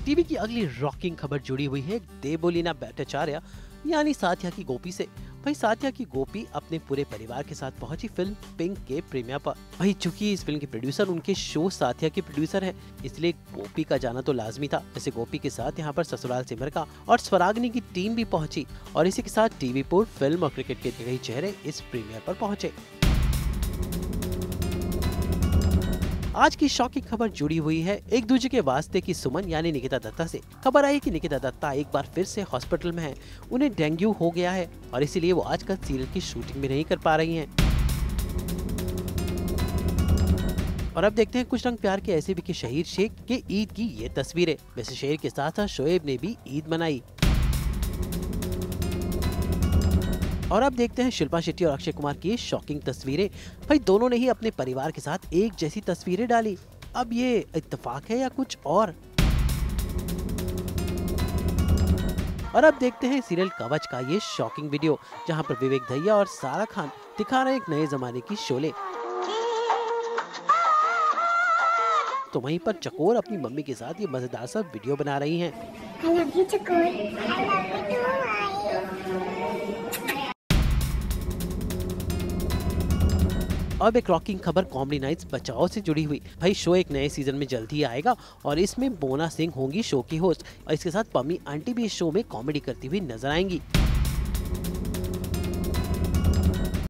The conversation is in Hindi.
टीवी की अगली रॉकिंग खबर जुड़ी हुई है देवोलीना भट्टाचार्य यानी साथिया की गोपी से। भाई साथिया की गोपी अपने पूरे परिवार के साथ पहुंची फिल्म पिंक के प्रीमियर पर। भाई चूंकि इस फिल्म के प्रोड्यूसर उनके शो साथिया के प्रोड्यूसर हैं, इसलिए गोपी का जाना तो लाजमी था। वैसे गोपी के साथ यहां पर ससुराल सिमर का और स्वराग्नि की टीम भी पहुंची और इसी के साथ टीवी पर फिल्म और क्रिकेट के कई चेहरे इस प्रीमियर पर पहुंचे। आज की शॉकिंग खबर जुड़ी हुई है एक दूसरे के वास्ते की सुमन यानी निकिता दत्ता से। खबर आई कि निकिता दत्ता एक बार फिर से हॉस्पिटल में हैं। उन्हें डेंगू हो गया है और इसीलिए वो आजकल सीरियल की शूटिंग भी नहीं कर पा रही हैं। और अब देखते हैं कुछ रंग प्यार के ऐसे भी कि शहीद शेख के ईद की ये तस्वीरें। वैसे शहीद के साथ साथ शोएब ने भी ईद मनाई। और अब देखते हैं शिल्पा शेट्टी और अक्षय कुमार की शॉकिंग तस्वीरें। भाई दोनों ने ही अपने परिवार के साथ एक जैसी तस्वीरें डाली। अब ये इत्तेफाक है या कुछ और अब देखते हैं सीरियल कवच का ये शॉकिंग वीडियो, जहां पर विवेक दहिया और सारा खान दिखा रहे हैं एक नए जमाने की शोले। तो वहीं पर चकोर अपनी मम्मी के साथ ये मजेदार सा वीडियो बना रही हैं। I love you, चकोर। I love you too। अब एक रॉकिंग खबर कॉमेडी नाइट्स बचाओ से जुड़ी हुई। भाई शो एक नए सीजन में जल्द ही आएगा और इसमें मोना सिंह होंगी शो की होस्ट और इसके साथ पम्मी आंटी भी इस शो में कॉमेडी करती हुई नजर आएंगी।